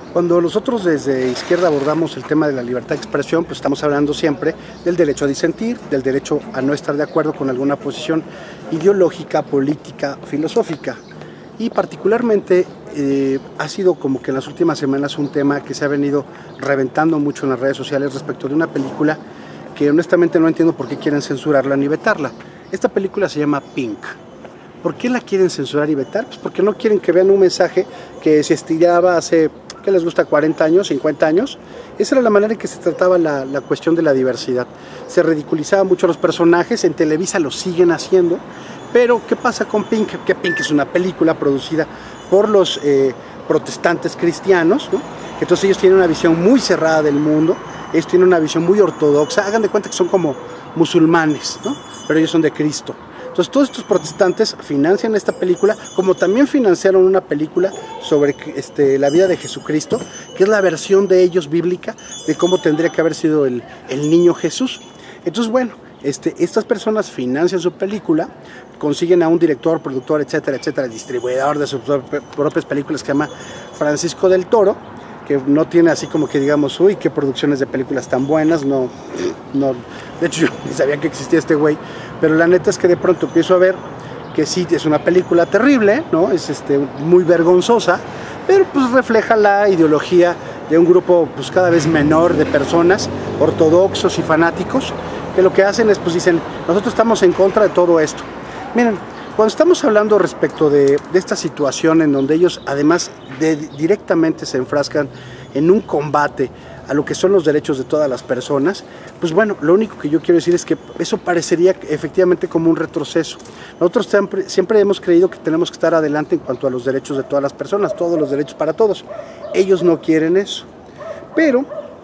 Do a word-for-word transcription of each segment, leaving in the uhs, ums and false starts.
Cuando nosotros desde izquierda abordamos el tema de la libertad de expresión, pues estamos hablando siempre del derecho a disentir, del derecho a no estar de acuerdo con alguna posición ideológica, política, filosófica. Y particularmente eh, ha sido como que en las últimas semanas un tema que se ha venido reventando mucho en las redes sociales respecto de una película que honestamente no entiendo por qué quieren censurarla ni vetarla. Esta película se llama Pink. ¿Por qué la quieren censurar y vetar? Pues porque no quieren que vean un mensaje que se estiraba hace, ¿qué les gusta? cuarenta años, cincuenta años. Esa era la manera en que se trataba la, la cuestión de la diversidad. Se ridiculizaba mucho a los personajes, en Televisa lo siguen haciendo, pero ¿qué pasa con Pink? Que Pink es una película producida por los eh, protestantes cristianos, ¿no? Entonces ellos tienen una visión muy cerrada del mundo, ellos tienen una visión muy ortodoxa, hagan de cuenta que son como musulmanes, ¿no? Pero ellos son de Cristo. Entonces todos estos protestantes financian esta película, como también financiaron una película sobre este, la vida de Jesucristo, que es la versión de ellos bíblica de cómo tendría que haber sido el, el niño Jesús. Entonces bueno, este, estas personas financian su película, consiguen a un director, productor, etcétera, etcétera, distribuidor de sus propias películas que se llama Francisco del Toro, que no tiene así como que digamos, uy, qué producciones de películas tan buenas, no, no, de hecho yo ni sabía que existía este güey, pero la neta es que de pronto empiezo a ver que sí, es una película terrible, ¿no? Es este, muy vergonzosa, pero pues refleja la ideología de un grupo pues cada vez menor de personas, ortodoxos y fanáticos, que lo que hacen es pues dicen, nosotros estamos en contra de todo esto. Miren, cuando estamos hablando respecto de, de esta situación en donde ellos además de, directamente se enfrascan en un combate a lo que son los derechos de todas las personas, pues bueno, lo único que yo quiero decir es que eso parecería efectivamente como un retroceso. Nosotros siempre, siempre hemos creído que tenemos que estar adelante en cuanto a los derechos de todas las personas, todos los derechos para todos. Ellos no quieren eso, pero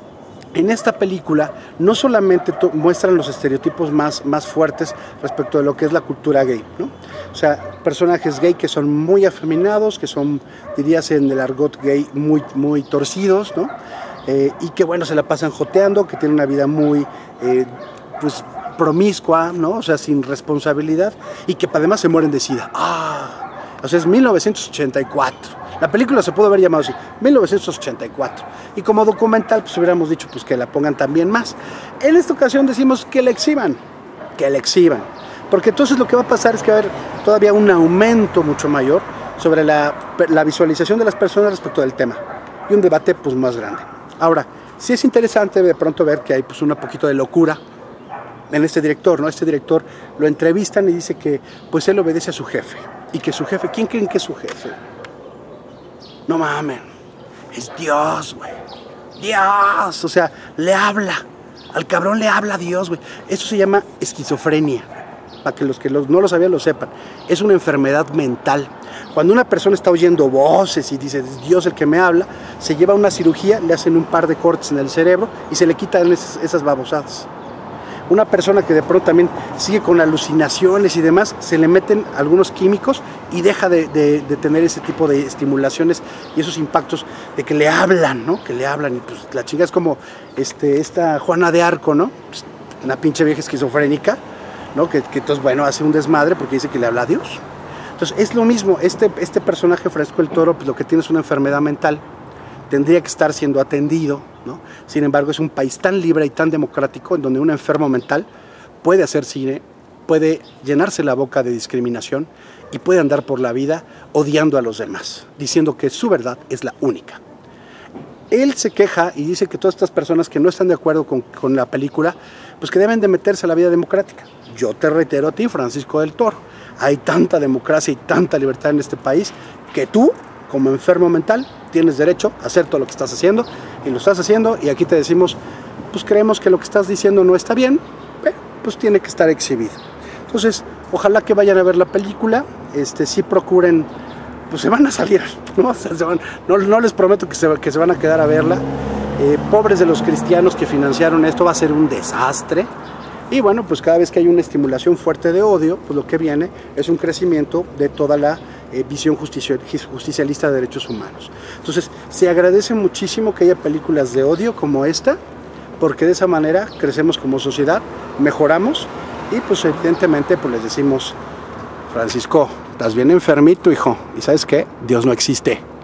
en esta película no solamente muestran los estereotipos más, más fuertes respecto de lo que es la cultura gay, ¿no? O sea, personajes gay que son muy afeminados, que son, dirías en el argot gay, muy, muy torcidos, ¿no? Eh, y que bueno, se la pasan joteando, que tienen una vida muy eh, pues, promiscua, ¿no? O sea, sin responsabilidad, y que además se mueren de sida. ¡Ah! O sea, es mil novecientos ochenta y cuatro. La película se pudo haber llamado así, mil novecientos ochenta y cuatro. Y como documental, pues hubiéramos dicho pues, que la pongan también más. En esta ocasión decimos que la exhiban, que la exhiban. Porque entonces lo que va a pasar es que va a haber todavía un aumento mucho mayor sobre la, la visualización de las personas respecto del tema. Y un debate pues más grande. Ahora, sí es interesante de pronto ver que hay pues un poquito de locura en este director, ¿no? Este director lo entrevistan y dice que pues él obedece a su jefe. Y que su jefe, ¿quién creen que es su jefe? No mamen, es Dios, güey. Dios, o sea, le habla. Al cabrón le habla a Dios, güey. Eso se llama esquizofrenia. Para que los que los, no lo sabían lo sepan. Es una enfermedad mental. Cuando una persona está oyendo voces y dice, es Dios el que me habla, se lleva a una cirugía, le hacen un par de cortes en el cerebro y se le quitan esas, esas babosadas. Una persona que de pronto también sigue con alucinaciones y demás, se le meten algunos químicos y deja de, de, de tener ese tipo de estimulaciones y esos impactos de que le hablan, ¿no? Que le hablan y pues la chinga es como este, esta Juana de Arco, ¿no? Pues, una pinche vieja esquizofrénica, ¿no? Que, que entonces, bueno, hace un desmadre porque dice que le habla a Dios. Entonces es lo mismo, este, este personaje Francisco del Toro, pues lo que tiene es una enfermedad mental, tendría que estar siendo atendido, ¿no? Sin embargo, es un país tan libre y tan democrático en donde un enfermo mental puede hacer cine, puede llenarse la boca de discriminación y puede andar por la vida odiando a los demás, diciendo que su verdad es la única. Él se queja y dice que todas estas personas que no están de acuerdo con, con la película, pues que deben de meterse a la vida democrática. Yo te reitero a ti, Francisco del Toro, hay tanta democracia y tanta libertad en este país que tú, como enfermo mental, tienes derecho a hacer todo lo que estás haciendo y lo estás haciendo y aquí te decimos, pues creemos que lo que estás diciendo no está bien, pero pues tiene que estar exhibido. Entonces, ojalá que vayan a ver la película, este, sí procuren, pues se van a salir, ¿no? O sea, se van, no, no les prometo que se, que se van a quedar a verla. Eh, pobres de los cristianos que financiaron esto, va a ser un desastre. Y bueno, pues cada vez que hay una estimulación fuerte de odio, pues lo que viene es un crecimiento de toda la eh, visión justicia, justicialista de derechos humanos. Entonces, se agradece muchísimo que haya películas de odio como esta, porque de esa manera crecemos como sociedad, mejoramos y pues evidentemente pues les decimos, Francisco, estás bien enfermito, hijo, y ¿sabes qué? Dios no existe.